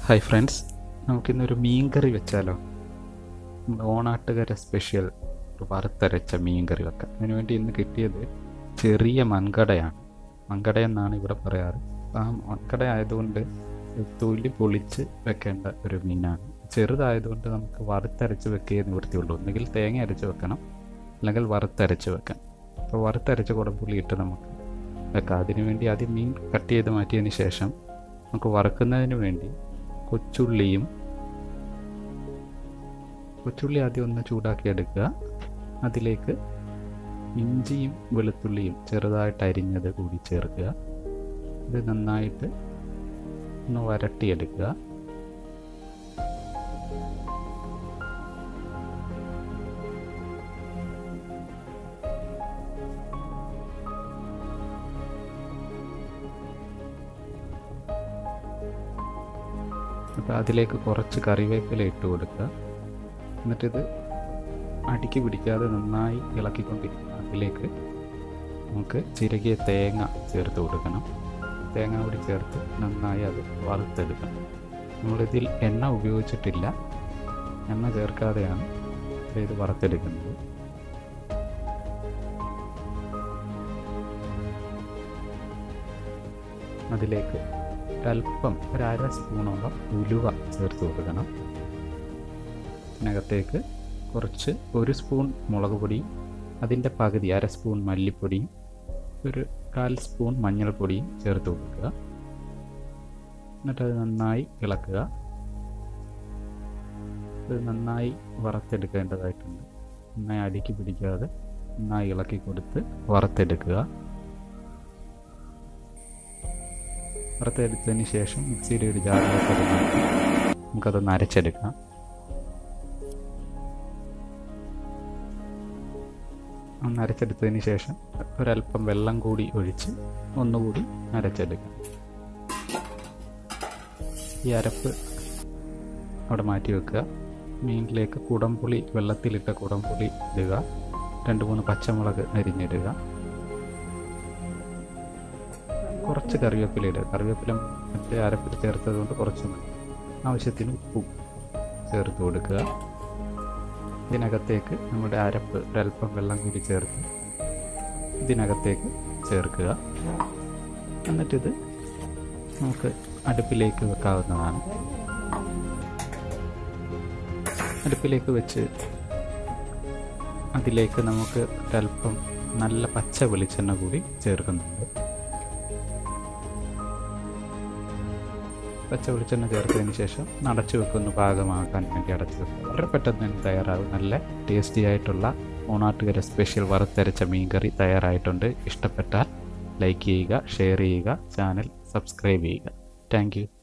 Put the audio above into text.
Hi friends, നമുക്കിന്നൊരു മീൻ കറി വെച്ചാലോ? Onattukara special വറുത്തരച്ച മീൻ കറി വെക്കാം. അതിനുവേണ്ടി ഇന്ന് കിട്ടിയത് ചെറിയ മൺകടയാണ്. മൺകട എന്നാണ് ഇവിടെ പറയാറ്. ആ മൺകട ആയതുകൊണ്ട് തൊലി പൊളിച്ച് വെക്കേണ്ട ഒരു മീനാണ്. ചെറുതായതുകൊണ്ട് നമുക്ക് വറുത്തരച്ച് വെക്കുകയേ നിവൃത്തിയുള്ളൂ. ഒന്നുകിൽ തേങ്ങ അരച്ച് വെക്കണം, അല്ലെങ്കിൽ വറുത്തരച്ച് വെക്കാം. അപ്പോൾ വറുത്തരച്ച് കുടംപുളി ഇട്ട് നമുക്ക് വെക്കാം. അതിനുവേണ്ടി ആദ്യം മീൻ കട്ട് ചെയ്ത് മാറ്റിയതിന് ശേഷം നമുക്ക് വറുക്കുന്നതിന് വേണ്ടി കൊച്ചുള്ളി ആദ്യം ഒന്ന് ചൂടാക്കി എടുക്കുക. അതിലേക്ക് ഇഞ്ചിയും വെളുത്തുള്ളിയും ചെറുതായിട്ട് അരിഞ്ഞത് കൂടി ചേർക്കുക. ഇത് നന്നായിട്ട് ഒന്ന് വരട്ടിയെടുക്കുക. അപ്പോൾ അതിലേക്ക് കുറച്ച് കറിവേപ്പില ഇട്ട് കൊടുക്കുക. എന്നിട്ടിത് അടിക്ക് പിടിക്കാതെ നന്നായി ഇളക്കിക്കൊണ്ടിരിക്കുക. അതിലേക്ക് നമുക്ക് ചിരകിയ തേങ്ങ ചേർത്ത് കൊടുക്കണം. തേങ്ങ കൂടി ചേർത്ത് നന്നായി അത് വറുത്തെടുക്കണം. നമ്മളിതിൽ എണ്ണ ഉപയോഗിച്ചിട്ടില്ല, എണ്ണ ചേർക്കാതെയാണ് ഇത് വറുത്തെടുക്കുന്നത്. അതിലേക്ക് ഒരല്പം ഒരു അര സ്പൂണോളം ഉലുവ ചേർത്ത് കൊടുക്കണം. ഇതിനകത്തേക്ക് കുറച്ച് 1 സ്പൂൺ മുളക് പൊടിയും അതിൻ്റെ പകുതി അര സ്പൂൺ മല്ലിപ്പൊടിയും ഒരു 1/4 സ്പൂൺ മഞ്ഞൾപ്പൊടിയും ചേർത്ത് കൊടുക്കുക. എന്നിട്ടത് നന്നായി ഇളക്കുക. ഇത് നന്നായി വറുത്തെടുക്കേണ്ടതായിട്ടുണ്ട്. നന്നായി അടിക്ക് പിടിക്കാതെ നന്നായി ഇളക്കി കൊടുത്ത് വറുത്തെടുക്കുക. വറുത്തെടുത്തതിന് ശേഷം മിക്സിയുടെ ഒരു ജാറിലേക്ക് അത് മാറ്റി നമുക്കതൊന്ന് അരച്ചെടുക്കാം. ഒന്ന് അരച്ചെടുത്തതിന് ശേഷം ഒരല്പം വെള്ളം കൂടി ഒഴിച്ച് ഒന്നുകൂടി അരച്ചെടുക്കാം. ഈ അരപ്പ് അവിടെ മാറ്റി വെക്കുക. മീനിലേക്ക് കുടംപുളി, വെള്ളത്തിലിട്ട കുടംപുളി ഇടുക. 2-3 പച്ചമുളക് അരിഞ്ഞിടുക. കുറച്ച് കറിവേപ്പില ഇടുക. കറിവേപ്പില മറ്റേ അരപ്പിൽ ചേർത്തത് കൊണ്ട് കുറച്ച് മതി. ആവശ്യത്തിന് ഉപ്പും ചേർത്ത് കൊടുക്കുക. ഇതിനകത്തേക്ക് നമ്മുടെ അരപ്പ് ഒരല്പം വെള്ളം കൂടി ചേർത്ത് ഇതിനകത്തേക്ക് ചേർക്കുക. എന്നിട്ടിത് നമുക്ക് അടുപ്പിലേക്ക് വെക്കാവുന്നതാണ്. അടുപ്പിലേക്ക് വെച്ച് അതിലേക്ക് നമുക്ക് ഒരല്പം നല്ല പച്ച വെളിച്ചെണ്ണ കൂടി ചേർക്കുന്നുണ്ട്. പച്ച വെളിച്ചെണ്ണ ചേർത്തതിന് ശേഷം അടച്ചു വെക്കുന്ന പാകമാക്കാൻ വേണ്ടി അടച്ചു വെക്കുക. വളരെ പെട്ടെന്ന് തന്നെ തയ്യാറാകും. നല്ല ടേസ്റ്റി ആയിട്ടുള്ള ഓണാട്ടുകര സ്പെഷ്യൽ വറുത്തരച്ച മീൻകറി തയ്യാറായിട്ടുണ്ട്. ഇഷ്ടപ്പെട്ടാൽ ലൈക്ക് ചെയ്യുക, ഷെയർ ചെയ്യുക, ചാനൽ സബ്സ്ക്രൈബ് ചെയ്യുക. Thank U.